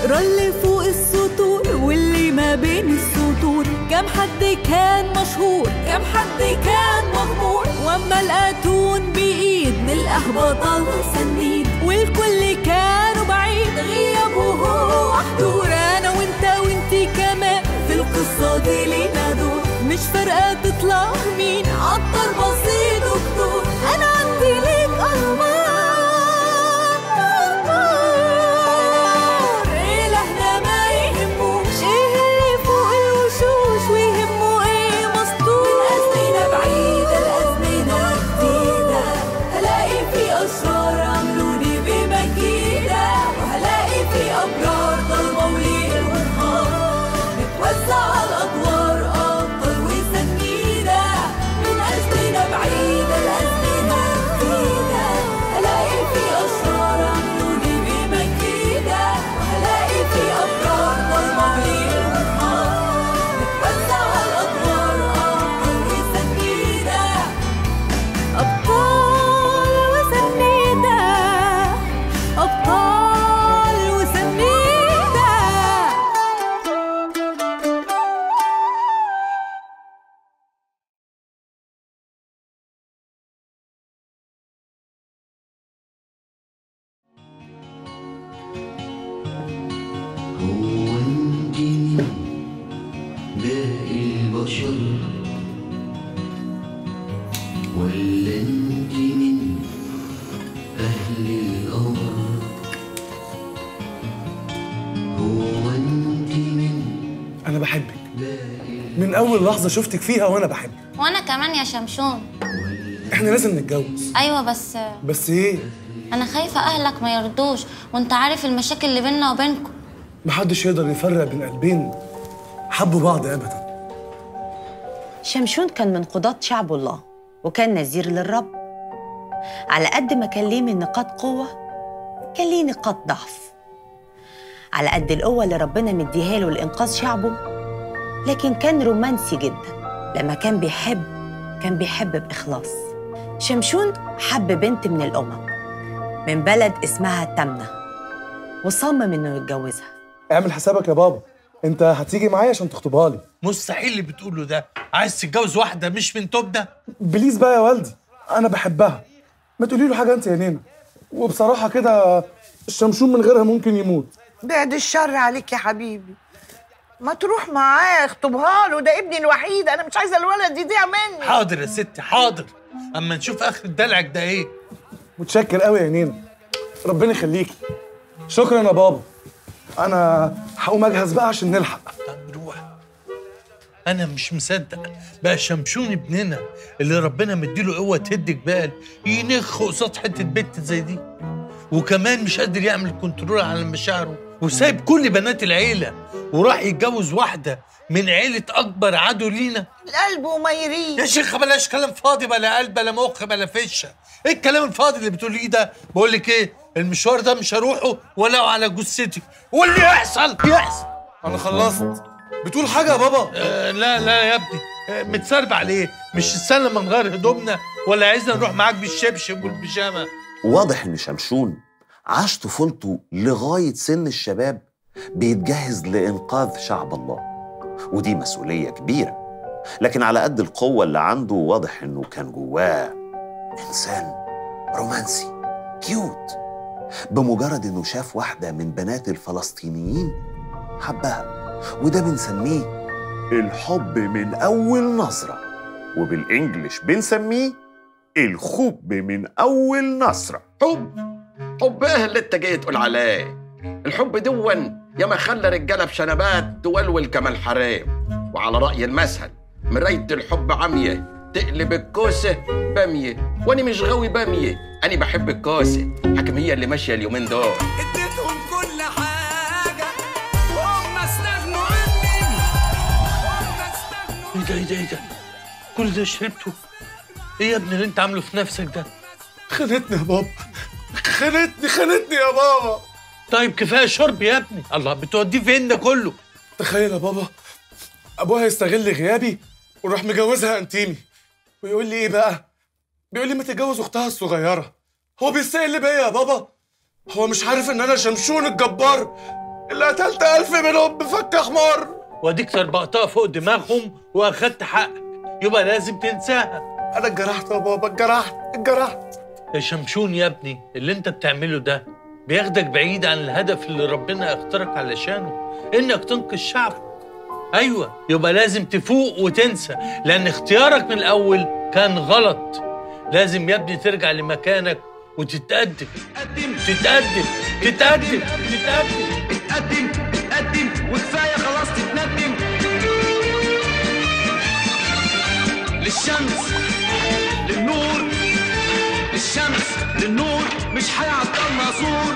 اقرا اللي فوق السطور واللي ما بين السطور، كم حد كان مشهور كم حد كان مغمور، واما الاتون بايد نلقاه بطل سنيد، والكل كانوا بعيد غيابه هو حضور. انا وانت وانتي كمان في القصه دي لينا دور، مش فارقه تطلع مين عطر بسيط دكتور. انا عندي ليك اخبار الهنا ما يهموش ايه اللي فوق الوشوش، ويهمه ايه مسطور. الازمنه بعيده الازمنه جديده، هلاقي في اسرار عملوني بمكيده، وهلاقي في ابرار ضلمه وليل ونهار، متوزع على الادوار ابطال وسنيده. من ازمنه بعيده الازمنه جديده، هلاقي في اسرار عملوني بمكيده، وهلاقي في ابرار ضلمه وليل ونهار، متوزع على الادوار ابطال وسنيده. ابطال وسنيده ابطال وسنيده. هو انت من باقي البشر، ولا انت من اهل القمر؟ هو انت من أنا بحبك من أول لحظة شفتك فيها وأنا بحبك. وانا كمان يا شمشون. إحنا لازم نتجوز. ايوه بس بس إيه؟ انا خايفه اهلك ما يرضوش، وانت عارف المشاكل اللي بيننا وبينكم. محدش يقدر يفرق بين قلبين حبوا بعض أبداً. شمشون كان من قضاة شعب الله، وكان نذير للرب. على قد ما كان ليه من نقاط قوة، كان ليه نقاط ضعف. على قد القوة اللي ربنا مديها له لإنقاذ شعبه، لكن كان رومانسي جدا. لما كان بيحب بإخلاص. شمشون حب بنت من الأمم، من بلد اسمها تمنة، وصمم إنه يتجوزها. اعمل حسابك يا بابا، أنت هتيجي معايا عشان تخطبها لي. مستحيل اللي بتقوله ده. عايز تتجوز واحدة مش من تبنى؟ بليز بقى يا والدي، أنا بحبها، ما تقولي له حاجة أنت يا نينا. وبصراحة كده الشمشون من غيرها ممكن يموت. بعد الشر عليك يا حبيبي، ما تروح معاه اخطبها له، ده ابني الوحيد، انا مش عايزه الولد يضيع مني. حاضر يا ستي حاضر، اما نشوف اخر دلعك ده ايه. متشكر قوي يا نينا، ربنا يخليكي. شكرا يا بابا، انا هقوم اجهز بقى عشان نلحق. طب روح. انا مش مصدق بقى شمشون ابننا اللي ربنا مديله قوه تهد جبال ينخ قصاد حته بنت زي دي، وكمان مش قادر يعمل كنترول على مشاعره، وسايب كل بنات العيله وراح يتجوز واحده من عيله اكبر عدو لينا. القلب وما يريد يا شيخ بلاش كلام فاضي، بلا قلب بلا مخ بلا فشه. ايه الكلام الفاضي اللي بتقوليه ده؟ بقول لك ايه، المشوار ده مش هروحه ولا على جثتي، واللي يحصل يحصل. انا خلصت. بتقول حاجه يا بابا؟ لا لا يا ابني، متسربع ليه؟ مش استنى لما نغير هدومنا، ولا عايزنا نروح معاك بالشبشب والبيجامه؟ واضح ان شمشون عاش طفولته لغايه سن الشباب بيتجهز لانقاذ شعب الله، ودي مسؤوليه كبيره. لكن على قد القوه اللي عنده، واضح انه كان جواه انسان رومانسي كيوت. بمجرد انه شاف واحده من بنات الفلسطينيين حبها، وده بنسميه الحب من اول نظره، وبالانجلش بنسميه الحب من اول نظره. حب ايه اللي انت جاي تقول عليه؟ الحب دون يا ما خلى رجاله بشنبات تولول كما الحرام، وعلى راي المثل مرايه الحب عمية تقلب الكوسه باميه، وانا مش غاوي باميه، انا بحب الكوسه. حكم هي اللي ماشيه اليومين دول. اديتهم كل حاجه وهم استغنوا عني، ايه ده ايه ده ايه ده؟ كل ده شربته؟ ايه يا ابني اللي انت عامله في نفسك ده؟ خانتني يا بابا، خانتني يا بابا. طيب كفايه شرب يا ابني، الله بتوديه فين ده كله؟ تخيل يا بابا، ابوها يستغل غيابي ويروح مجوزها انتيمي، ويقول لي ايه بقى؟ بيقول لي ما تتجوز اختها الصغيره. هو بيستقل بيا يا بابا؟ هو مش عارف ان انا شمشون الجبار اللي قتلت 1000 منهم بفك حمار. واديك طربقتها فوق دماغهم واخدت حقك، يبقى لازم تنساها. انا اتجرحت يا بابا، اتجرحت. يا شمشون يا ابني، اللي انت بتعمله ده بياخدك بعيد عن الهدف اللي ربنا اختارك علشانه، انك تنقذ شعبك. ايوه، يبقى لازم تفوق وتنسى، لان اختيارك من الاول كان غلط. لازم يا ابني ترجع لمكانك وتتقدم. تتقدم وكفايه خلاص تتندم. للشمس للنور، للشمس للنور، مش هيعطلنا سور.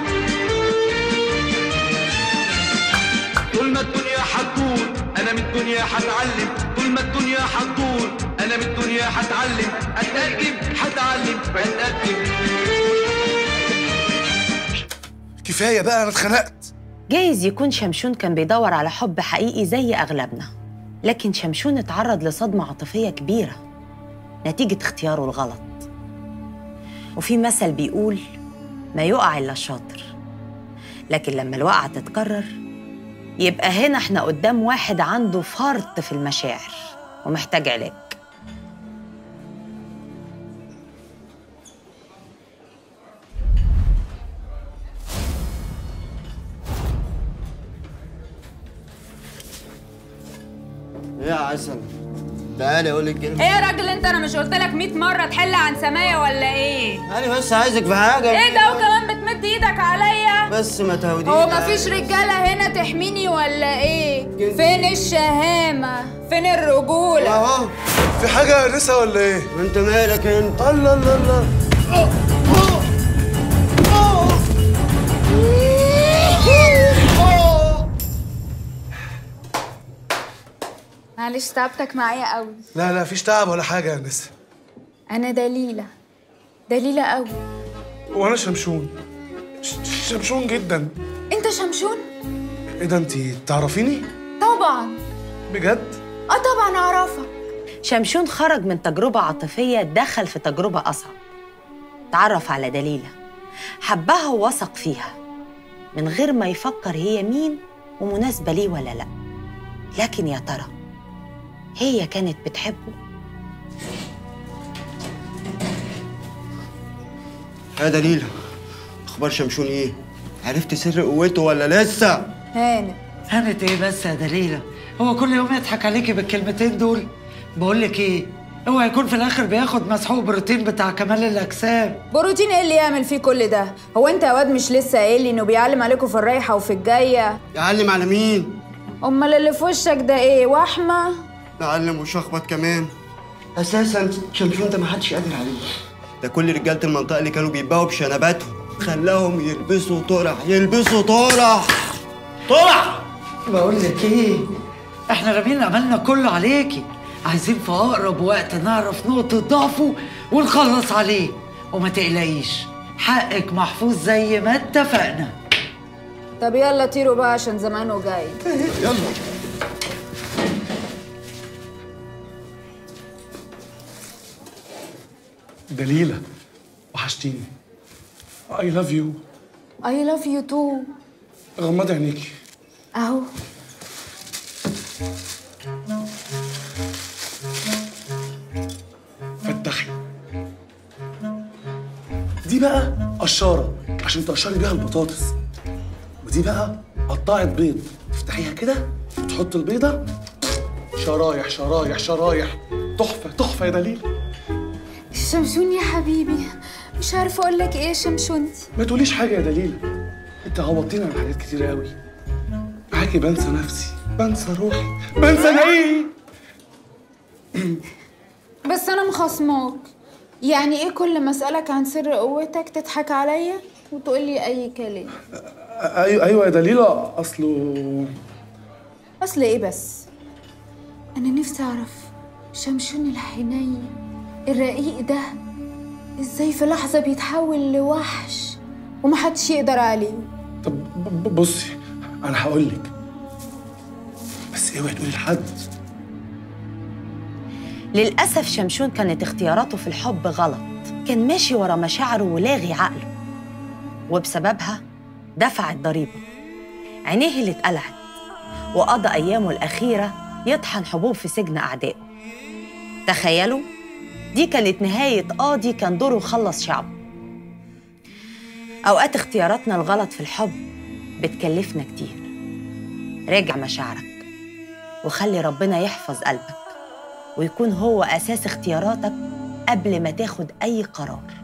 طول ما الدنيا هتدور انا من الدنيا هتعلم، طول ما الدنيا هتدور انا من الدنيا هتعلم، اتقدم هتعلم بتقدم. كفايه بقى، انا اتخنقت. جايز يكون شمشون كان بيدور على حب حقيقي زي أغلبنا، لكن شمشون اتعرض لصدمة عاطفية كبيرة نتيجة اختياره الغلط. وفي مثل بيقول ما يقع إلا الشاطر، لكن لما الوقعة تتكرر يبقى هنا احنا قدام واحد عنده فرط في المشاعر ومحتاج علاج. ايه يا عسل؟ تعالي اقول لك كلمه. ايه يا راجل انت، انا مش قلت لك 100 مره تحل عن سمايه ولا ايه؟ انا بس عايزك في حاجه. ايه ده وكمان بتمد ايدك عليا؟ بس ما تهوديش. هو مفيش رجاله هنا تحميني ولا ايه؟ فين الشهامه؟ فين الرجوله؟ اهو. في حاجه يا نسا ولا ايه؟ انت مالك انت؟ الله الله الله. معلش تعبتك معايا قوي. لا فيش تعب ولا حاجه يا نسا. انا دليله قوي. وانا شمشون، شمشون جدا. انت شمشون؟ ايه ده، انت تعرفيني؟ طبعا. بجد؟ طبعا اعرفك. شمشون خرج من تجربة عاطفية دخل في تجربة أصعب. تعرف على دليلة، حبها ووثق فيها من غير ما يفكر هي مين ومناسبة ليه ولا لأ. لكن يا ترى هي كانت بتحبه؟ يا دليلة، اخبار شمشون ايه؟ عرفت سر قوته ولا لسه؟ هانت ايه بس يا دليلة؟ هو كل يوم يضحك عليكي بالكلمتين دول؟ بقول لك ايه، اوعى يكون في الاخر بياخد مسحوق بروتين بتاع كمال الاجسام. بروتين ايه اللي يعمل فيه كل ده؟ هو انت يا واد مش لسه قايل لي انه بيعلم عليكم في الرايحه وفي الجايه؟ يعلم على مين؟ امال اللي في وشك ده ايه، وحمه؟ يعلم وشخبط كمان. اساسا شمشون ده ما حدش قادر عليه، ده كل رجاله المنطقه اللي كانوا بيتباهوا بشنباتهم خلاهم يلبسوا طرح. بقول لك ايه، احنا رامين عملنا كله عليكي، عايزين في اقرب وقت نعرف نقطه ضعفه ونخلص عليه، وما تقلقيش حقك محفوظ زي ما اتفقنا. طب يلا طيروا بقى عشان زمانه جاي. يلا. دليلة وحشتيني. I love you. I love you too. غمضي عينيكي اهو. فتحي. دي بقى قشارة عشان تقشري بيها البطاطس، ودي بقى قطعة بيض تفتحيها كده وتحط البيضة شرايح شرايح شرايح. تحفة يا دليل. شمشون يا حبيبي، مش عارفه اقول لك ايه يا شمشونتي. ما تقوليش حاجة يا دليل، انت عوضتيني عن حاجات كتير قوي. معاكي بنسى نفسي، بنسى روحي، بنسى انا ايه. بس انا مخصماك. يعني ايه كل ما اسالك عن سر قوتك تضحك عليا وتقول لي اي كلام؟ ايوه يا دليلة، اصل ايه بس؟ انا نفسي اعرف شمشون الحنين الرقيق ده ازاي في لحظه بيتحول لوحش ومحدش يقدر عليه. طب بصي، انا هقولك بس اوعي تقولي لحد. للأسف شمشون كانت اختياراته في الحب غلط، كان ماشي ورا مشاعره ولاغي عقله، وبسببها دفع الضريبة. عينيه اللي اتقلعت، وقضى أيامه الأخيرة يطحن حبوب في سجن أعدائه. تخيلوا، دي كانت نهاية قاضي كان دوره يخلص شعبه. أوقات اختياراتنا الغلط في الحب بتكلفنا كتير. راجع مشاعرك وخلي ربنا يحفظ قلبك ويكون هو أساس اختياراتك قبل ما تاخد أي قرار.